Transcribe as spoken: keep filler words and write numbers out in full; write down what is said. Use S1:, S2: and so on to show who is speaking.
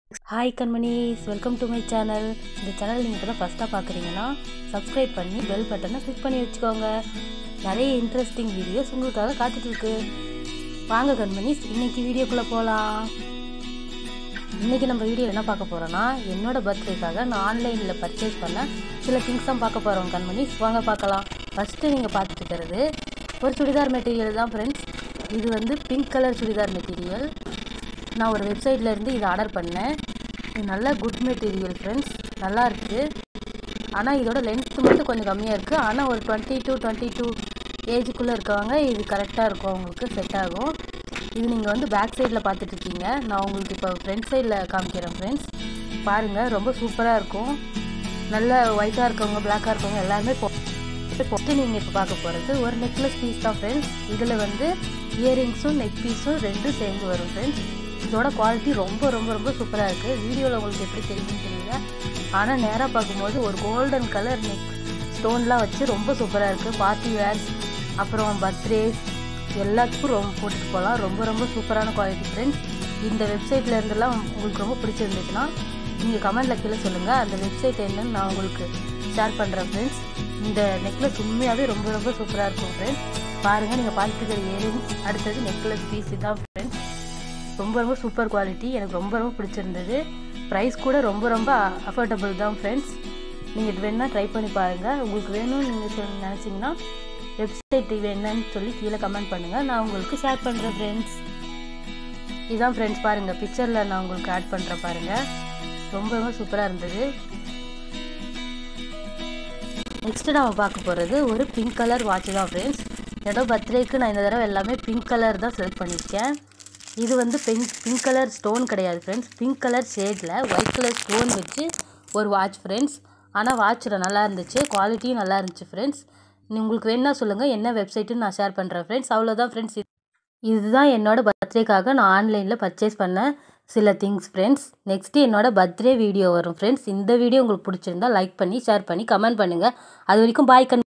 S1: Hi கண்மணிஸ், welcome to my channel. இந்த channel நீங்கள் இப்போ தான் ஃபஸ்ட்டாக பார்க்குறீங்கன்னா சப்ஸ்கிரைப் பண்ணி பெல் பட்டனை கிளிக் பண்ணி வச்சுக்கோங்க. நிறைய இன்ட்ரெஸ்டிங் வீடியோஸ் உங்களுக்காக காத்துட்ருக்கு. வாங்க கண்மணிஸ், இன்றைக்கி வீடியோக்குள்ளே போகலாம். இன்றைக்கி நம்ம வீடியோ என்ன பார்க்க போகிறோன்னா, என்னோடய பர்த்டேக்காக நான் ஆன்லைனில் பர்ச்சேஸ் பண்ண சில திங்ஸ் தான் பார்க்க போகிறோம் கண்மணிஸ். வாங்க பார்க்கலாம். ஃபஸ்ட்டு நீங்கள் பார்த்துட்டு இருக்கிறது ஒரு சுடிதார் மெட்டீரியல் தான் ஃப்ரெண்ட்ஸ். இது வந்து பிங்க் கலர் சுடிதார் மெட்டீரியல். நான் ஒரு வெப்சைட்டில் இருந்து இதை ஆர்டர் பண்ணேன். இது நல்ல குட் மெட்டீரியல் ஃப்ரெண்ட்ஸ், நல்லா இருக்குது. ஆனால் இதோட லென்த்து மட்டும் கொஞ்சம் கம்மியாக இருக்குது. ஆனால் ஒரு டுவெண்ட்டி டூ டுவெண்ட்டி டூ ஏஜுக்குள்ளே இருக்கவங்க இது கரெக்டாக இருக்கும், அவங்களுக்கு செட் ஆகும். இது நீங்கள் வந்து பேக் சைடில் பார்த்துட்ருக்கீங்க. நான் உங்களுக்கு இப்போ ஃப்ரண்ட் சைடில் காமிக்கிறேன் ஃப்ரெண்ட்ஸ். பாருங்கள், ரொம்ப சூப்பராக இருக்கும். நல்ல ஒயிட்டாக இருக்கவங்க, பிளாக்காக இருக்கவங்க எல்லாருமே போ போட்டு நீங்கள் இப்போ பார்க்க போகிறது ஒரு நெக்லஸ் பீஸ் தான் ஃப்ரெண்ட்ஸ். இதில் வந்து இயரிங்ஸும் நெக் பீஸும் ரெண்டும் சேர்ந்து வரும் ஃப்ரெண்ட்ஸ். இதோட குவாலிட்டி ரொம்ப ரொம்ப ரொம்ப சூப்பராக இருக்குது. வீடியோவில் உங்களுக்கு எப்படி தெரியும்னு தெரியல, ஆனால் நேராக பார்க்கும்போது ஒரு கோல்டன் கலர் நெக் ஸ்டோன்லாம் வச்சு ரொம்ப சூப்பராக இருக்குது. பார்ட்டி வேர்ஸ், அப்புறம் பர்த்டேஸ் எல்லாத்துக்கும் ரொம்ப போட்டுட்டு போகலாம். ரொம்ப ரொம்ப சூப்பரான குவாலிட்டி ஃப்ரெண்ட்ஸ். இந்த வெப்சைட்டில் இருந்தெல்லாம் உங்களுக்கு ரொம்ப பிடிச்சிருந்துச்சுன்னா நீங்கள் கமெண்டில் கீழே சொல்லுங்கள். அந்த வெப்சைட் என்னன்னு நான் உங்களுக்கு ஷேர் பண்ணுறேன் ஃப்ரெண்ட்ஸ். இந்த நெக்லஸ் உண்மையாகவே ரொம்ப ரொம்ப சூப்பராக இருக்கும் ஃப்ரெண்ட்ஸ். பாருங்கள், நீங்கள் பார்த்துக்கிற இயரிங்ஸ், அடுத்தது நெக்லஸ் பீஸ் தான் ஃப்ரெண்ட்ஸ். ரொம்ப ரொம்ப சூப்பர் குவாலிட்டி, எனக்கு ரொம்ப ரொம்ப பிடிச்சிருந்தது. ப்ரைஸ் கூட ரொம்ப ரொம்ப அஃபோர்டபுள் தான் ஃப்ரெண்ட்ஸ். நீங்கள் இது வேணால் ட்ரை பண்ணி பாருங்கள். உங்களுக்கு வேணும்னு நீங்கள் சொல் நினச்சிங்கன்னா வெப்சைட் என்னன்னு சொல்லி கீழே கமெண்ட் பண்ணுங்கள், நான் உங்களுக்கு ஷேர் பண்ணுறேன் ஃப்ரெண்ட்ஸ். இதுதான் ஃப்ரெண்ட்ஸ், பாருங்கள் பிக்சரில் நான் உங்களுக்கு ஆட் பண்ணுறேன் பாருங்கள். ரொம்ப ரொம்ப சூப்பராக இருந்தது. நெக்ஸ்ட்டு நம்ம பார்க்க போகிறது ஒரு பிங்க் கலர் வாட்ச் தான் ஃப்ரெண்ட்ஸ். என்னோட பர்த்டேக்கு நான் இந்த தடவை எல்லாமே பிங்க் கலர் தான் செலக்ட் பண்ணியிருக்கேன். இது வந்து பிங்க் பிங்க் கலர் ஸ்டோன் கிடையாது ஃப்ரெண்ட்ஸ். பிங்க் கலர் ஷேடில் ஒயிட் கலர் ஸ்டோன் வச்சு ஒரு வாட்ச் ஃப்ரெண்ட்ஸ். ஆனால் வாட்சில் நல்லா இருந்துச்சு, குவாலிட்டியும் நல்லா இருந்துச்சு ஃப்ரெண்ட்ஸ். உங்களுக்கு வேணுன்னா சொல்லுங்கள், என்ன வெப்சைட்டுன்னு நான் ஷேர் பண்ணுறேன் ஃப்ரெண்ட்ஸ். அவ்வளோதான் ஃப்ரெண்ட்ஸ். இதுதான் என்னோடய பர்த்டேக்காக நான் ஆன்லைனில் பர்ச்சேஸ் பண்ண சில திங்ஸ் ஃப்ரெண்ட்ஸ். நெக்ஸ்ட்டு என்னோடய பர்த்டே வீடியோ வரும் ஃப்ரெண்ட்ஸ். இந்த வீடியோ உங்களுக்கு பிடிச்சிருந்தா லைக் பண்ணி ஷேர் பண்ணி கமெண்ட் பண்ணுங்கள். அது வரைக்கும் பாய் கண்